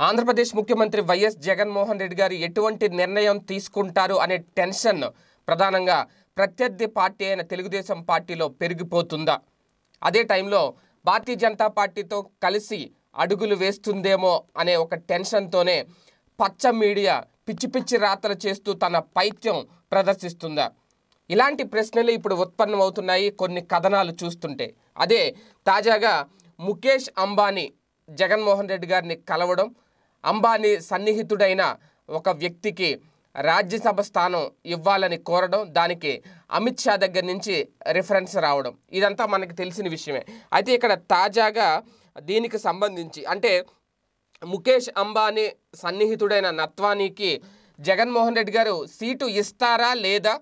ఆంధ్రప్రదేశ్ ముఖ్యమంత్రి వైఎస్ జగన్మోహన్ రెడ్డి గారు ఎటువంటి నిర్ణయం తీసుకుంటారు అనే టెన్షన్ ప్రధానంగా ప్రత్యర్థి పార్టీ అయిన తెలుగుదేశం పార్టీలో పెరిగిపోతుందా? అదే టైంలో భారతీయ జనతా పార్టీతో కలిసి అడుగులు వేస్తుందేమో అనే ఒక టెన్షన్తోనే పచ్చ మీడియా పిచ్చి పిచ్చి రాతలు చేస్తూ తన పైత్యం ప్రదర్శిస్తుందా? ఇలాంటి ప్రశ్నలు ఇప్పుడు ఉత్పన్నమవుతున్నాయి కొన్ని కథనాలు చూస్తుంటే. అదే తాజాగా ముఖేష్ అంబానీ జగన్మోహన్ రెడ్డి గారిని కలవడం, అంబానీ సన్నిహితుడైన ఒక వ్యక్తికి రాజ్యసభ స్థానం ఇవ్వాలని కోరడం, దానికి అమిత్ షా దగ్గర నుంచి రిఫరెన్స్ రావడం, ఇదంతా మనకు తెలిసిన విషయమే. అయితే ఇక్కడ తాజాగా దీనికి సంబంధించి అంటే ముఖేష్ అంబానీ సన్నిహితుడైన నత్వానీకి జగన్మోహన్ రెడ్డి గారు సీటు ఇస్తారా లేదా,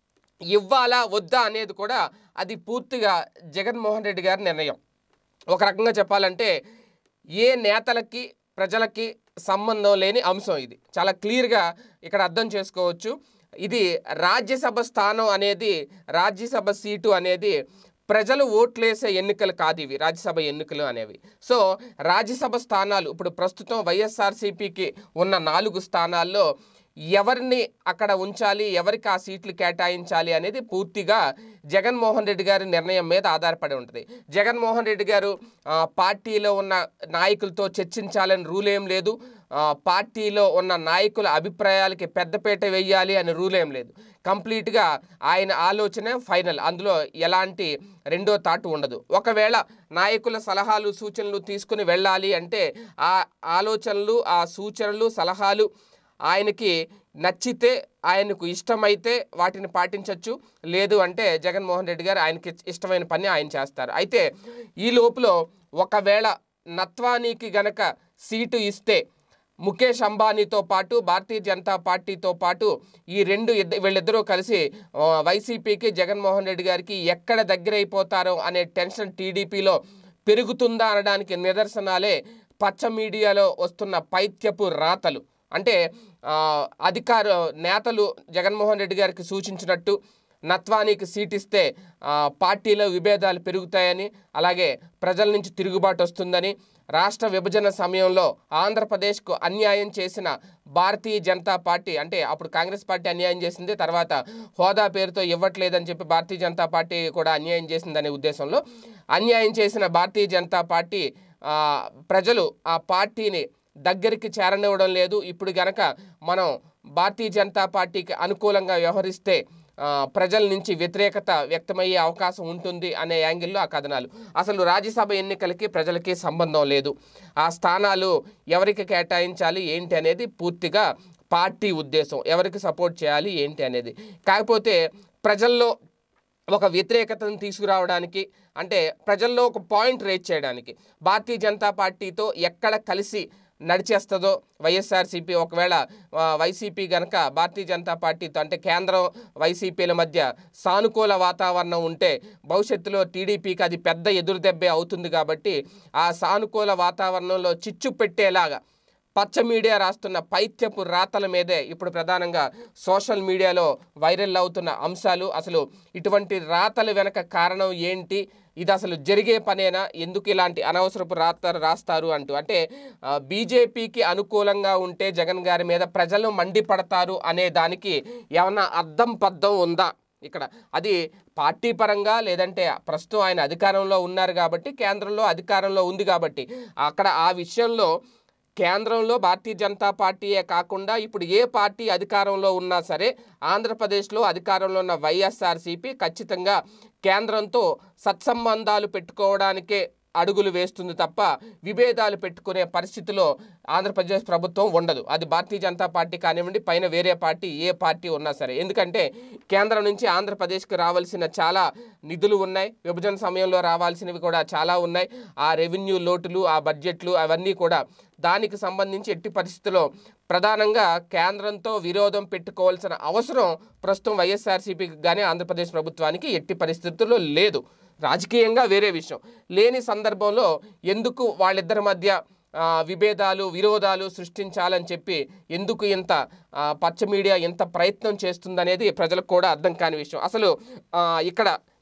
ఇవ్వాలా వద్దా అనేది కూడా అది పూర్తిగా జగన్మోహన్ రెడ్డి గారి నిర్ణయం. ఒక రకంగా చెప్పాలంటే ఏ నేతలకి ప్రజలకి సంబంధం లేని అంశం ఇది. చాలా క్లియర్గా ఇక్కడ అర్థం చేసుకోవచ్చు. ఇది రాజ్యసభ స్థానం అనేది, రాజ్యసభ సీటు అనేది ప్రజలు ఓట్లేసే ఎన్నికలు కాదు ఇవి, రాజ్యసభ ఎన్నికలు అనేవి. సో రాజ్యసభ స్థానాలు ఇప్పుడు ప్రస్తుతం వైఎస్ఆర్సీపీకి ఉన్న 4 స్థానాల్లో ఎవరిని అక్కడ ఉంచాలి, ఎవరికి ఆ సీట్లు కేటాయించాలి అనేది పూర్తిగా జగన్మోహన్ రెడ్డి గారి నిర్ణయం మీద ఆధారపడి ఉంటుంది. జగన్మోహన్ రెడ్డి గారు పార్టీలో ఉన్న నాయకులతో చర్చించాలని రూల్ ఏం లేదు, పార్టీలో ఉన్న నాయకుల అభిప్రాయాలకి పెద్దపీట వేయాలి అని రూల్ ఏం లేదు. కంప్లీట్గా ఆయన ఆలోచనే ఫైనల్, అందులో ఎలాంటి రెండో తాటు ఉండదు. ఒకవేళ నాయకుల సలహాలు సూచనలు తీసుకుని వెళ్ళాలి అంటే ఆ ఆలోచనలు, ఆ సూచనలు, సలహాలు ఆయనకి నచ్చితే, ఆయనకు ఇష్టమైతే వాటిని పాటించవచ్చు, లేదు అంటే జగన్మోహన్ రెడ్డి గారు ఆయనకి ఇష్టమైన పని ఆయన చేస్తారు. అయితే ఈ లోపల ఒకవేళ నత్వానీకి గనక సీటు ఇస్తే ముఖేష్ అంబానీతో పాటు భారతీయ జనతా పార్టీతో పాటు ఈ వీళ్ళిద్దరూ కలిసి వైసీపీకి జగన్మోహన్ రెడ్డి గారికి ఎక్కడ దగ్గరైపోతారో అనే టెన్షన్ టీడీపీలో పెరుగుతుందా అనడానికి నిదర్శనాలే పచ్చ మీడియాలో వస్తున్న పైత్యపు రాతలు. అంటే అధికార నేతలు జగన్మోహన్ రెడ్డి గారికి సూచించినట్టు నత్వానీకి సీట్ ఇస్తే పార్టీలో విభేదాలు పెరుగుతాయని, అలాగే ప్రజల నుంచి తిరుగుబాటు వస్తుందని, రాష్ట్ర విభజన సమయంలో ఆంధ్రప్రదేశ్కు అన్యాయం చేసిన భారతీయ జనతా పార్టీ, అంటే అప్పుడు కాంగ్రెస్ పార్టీ అన్యాయం చేసింది, తర్వాత హోదా పేరుతో ఇవ్వట్లేదని చెప్పి భారతీయ జనతా పార్టీ కూడా అన్యాయం చేసిందనే ఉద్దేశంలో అన్యాయం చేసిన భారతీయ జనతా పార్టీ ప్రజలు ఆ పార్టీని దగ్గరికి చేరనివ్వడం లేదు. ఇప్పుడు గనక మనం భారతీయ జనతా పార్టీకి అనుకూలంగా వ్యవహరిస్తే ప్రజల నుంచి వ్యతిరేకత వ్యక్తమయ్యే అవకాశం ఉంటుంది అనే యాంగిల్లో ఆ కథనాలు. అసలు రాజ్యసభ ఎన్నికలకి ప్రజలకి సంబంధం లేదు, ఆ స్థానాలు ఎవరికి కేటాయించాలి ఏంటి అనేది పూర్తిగా పార్టీ ఉద్దేశం, ఎవరికి సపోర్ట్ చేయాలి ఏంటి అనేది. కాకపోతే ప్రజల్లో ఒక వ్యతిరేకతను తీసుకురావడానికి, అంటే ప్రజల్లో ఒక పాయింట్ రేజ్ చేయడానికి భారతీయ జనతా పార్టీతో ఎక్కడ కలిసి నడిచేస్తుందో వైఎస్ఆర్సీపీ, ఒకవేళ వైసీపీ కనుక భారతీయ జనతా పార్టీతో అంటే కేంద్రం వైసీపీల మధ్య సానుకూల వాతావరణం ఉంటే భవిష్యత్తులో టీడీపీకి అది పెద్ద ఎదురుదెబ్బే అవుతుంది. కాబట్టి ఆ సానుకూల వాతావరణంలో చిచ్చు పెట్టేలాగా పచ్చ మీడియా రాస్తున్న పైత్యపు రాతల మీదే ఇప్పుడు ప్రధానంగా సోషల్ మీడియాలో వైరల్ అవుతున్న అంశాలు. అసలు ఇటువంటి రాతల వెనక కారణం ఏంటి, ఇది అసలు జరిగే పనేనా, ఎందుకు ఇలాంటి అనవసరపు రాస్తారు అంటూ. అంటే బీజేపీకి అనుకూలంగా ఉంటే జగన్ గారి మీద ప్రజలు మండిపడతారు అనే దానికి ఏమన్నా అర్థం పద్ధం ఉందా ఇక్కడ? అది పార్టీ పరంగా, లేదంటే ప్రస్తుతం ఆయన అధికారంలో ఉన్నారు కాబట్టి, కేంద్రంలో అధికారంలో ఉంది కాబట్టి, అక్కడ ఆ విషయంలో కేంద్రంలో భారతీయ జనతా పార్టీయే కాకుండా ఇప్పుడు ఏ పార్టీ అధికారంలో ఉన్నా సరే ఆంధ్రప్రదేశ్లో అధికారంలో ఉన్న వైఎస్ఆర్సీపీ ఖచ్చితంగా కేంద్రంతో సత్సంబంధాలు పెట్టుకోవడానికే అడుగులు వేస్తుంది తప్ప విభేదాలు పెట్టుకునే పరిస్థితిలో ఆంధ్రప్రదేశ్ ప్రభుత్వం ఉండదు. అది భారతీయ జనతా పార్టీ కానివ్వండి, పైన వేరే పార్టీ ఏ పార్టీ ఉన్నా సరే. ఎందుకంటే కేంద్రం నుంచి ఆంధ్రప్రదేశ్కి రావాల్సిన చాలా నిధులు ఉన్నాయి, విభజన సమయంలో రావాల్సినవి కూడా చాలా ఉన్నాయి. ఆ రెవెన్యూ లోటులు, ఆ బడ్జెట్లు అవన్నీ కూడా దానికి సంబంధించి ఎట్టి పరిస్థితుల్లో ప్రధానంగా కేంద్రంతో విరోధం పెట్టుకోవాల్సిన అవసరం ప్రస్తుతం వైఎస్ఆర్సీపీకి కానీ ఆంధ్రప్రదేశ్ ప్రభుత్వానికి ఎట్టి పరిస్థితుల్లో లేదు. రాజకీయంగా వేరే విషయం, లేని సందర్భంలో ఎందుకు వాళ్ళిద్దరి మధ్య విభేదాలు, విరోధాలు సృష్టించాలని చెప్పి ఎందుకు ఇంత పచ్చ మీడియా ఎంత ప్రయత్నం చేస్తుందనేది ప్రజలకు కూడా అర్థం కాని విషయం. అసలు ఇక్కడ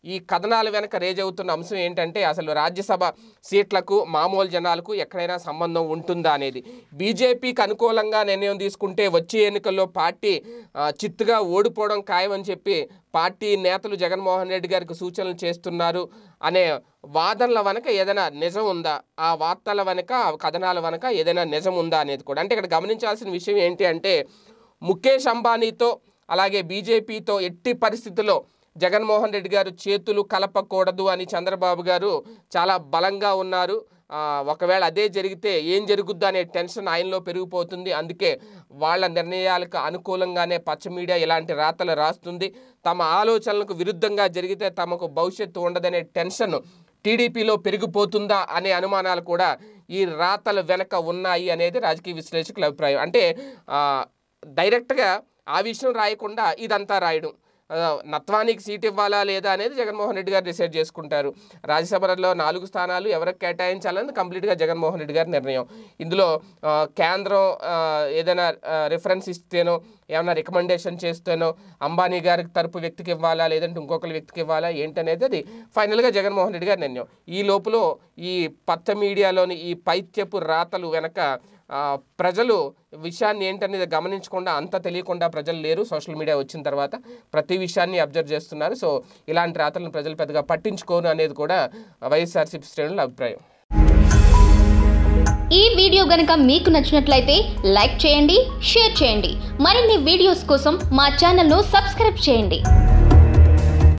ఈ కథనాల వెనక రేజ్ అవుతున్న అంశం ఏంటంటే అసలు రాజ్యసభ సీట్లకు మామూలు జనాలకు ఎక్కడైనా సంబంధం ఉంటుందా అనేది. బీజేపీకి అనుకూలంగా నిర్ణయం తీసుకుంటే వచ్చే ఎన్నికల్లో పార్టీ చిత్తుగా ఓడిపోవడం ఖాయమని చెప్పి పార్టీ నేతలు జగన్మోహన్ రెడ్డి గారికి సూచనలు చేస్తున్నారు అనే వాదనల వెనక ఏదైనా నిజం ఉందా, ఆ వార్తల వెనక కథనాల వెనక ఏదైనా నిజం ఉందా అనేది కూడా. అంటే ఇక్కడ గమనించాల్సిన విషయం ఏంటి అంటే ముఖేష్ అంబానీతో అలాగే బీజేపీతో ఎట్టి పరిస్థితుల్లో జగన్మోహన్ రెడ్డి గారు చేతులు కలపకూడదు అని చంద్రబాబు గారు చాలా బలంగా ఉన్నారు. ఒకవేళ అదే జరిగితే ఏం జరుగుద్దు అనే టెన్షన్ ఆయనలో పెరిగిపోతుంది. అందుకే వాళ్ళ నిర్ణయాలకు అనుకూలంగానే పచ్చ మీడియా ఇలాంటి రాతలు రాస్తుంది. తమ ఆలోచనలకు విరుద్ధంగా జరిగితే తమకు భవిష్యత్తు ఉండదనే టెన్షన్ టీడీపీలో పెరిగిపోతుందా అనే అనుమానాలు కూడా ఈ రాతల వెనక ఉన్నాయి అనేది రాజకీయ విశ్లేషకుల అభిప్రాయం. అంటే డైరెక్ట్గా ఆ విషయం రాయకుండా ఇదంతా రాయడం, నత్వానికి సీట్ ఇవ్వాలా లేదా అనేది జగన్మోహన్ రెడ్డి గారు డిసైడ్ చేసుకుంటారు. రాజ్యసభలో 4 స్థానాలు ఎవరికి కేటాయించాలని కంప్లీట్గా జగన్మోహన్ రెడ్డి గారి నిర్ణయం. ఇందులో కేంద్రం ఏదైనా రిఫరెన్స్ ఇస్తేనో ఏమైనా రికమెండేషన్ చేస్తేనో అంబానీ గారికి తరపు వ్యక్తికి ఇవ్వాలా లేదంటే ఇంకొకరి వ్యక్తికి ఇవ్వాలా ఏంటనేది అది ఫైనల్గా జగన్మోహన్ రెడ్డి గారి నిర్ణయం. ఈ లోపల ఈ పచ్చ మీడియాలోని ఈ పైత్యపు రాతలు వెనక ప్రజలు విషయాన్ని ఏంటనేది గమనించకుండా అంత తెలియకుండా ప్రజలు లేరు. సోషల్ మీడియా వచ్చిన తర్వాత ప్రతి విషయాన్ని అబ్జర్వ్ చేస్తున్నారు. సో ఇలాంటి రాతలను ప్రజలు పెద్దగా పట్టించుకోను అనేది కూడా వైఎస్ఆర్సీపీ శ్రేణుల అభిప్రాయం. ఈ వీడియో గనుక మీకు నచ్చినట్లయితే లైక్ చేయండి, షేర్ చేయండి. మరిన్ని వీడియోస్ కోసం మా ఛానల్ను సబ్స్క్రైబ్ చేయండి.